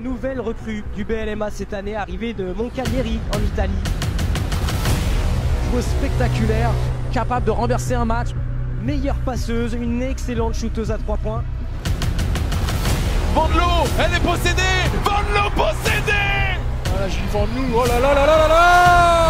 nouvelle recrue du BLMA cette année, arrivée de Moncalieri en Italie. Joueuse spectaculaire, capable de renverser un match. Meilleure passeuse, une excellente shooteuse à 3 points. Van Loo, elle est possédée. Van Loo possédée. Voilà, Gilles Van Loo, oh là là là là là là.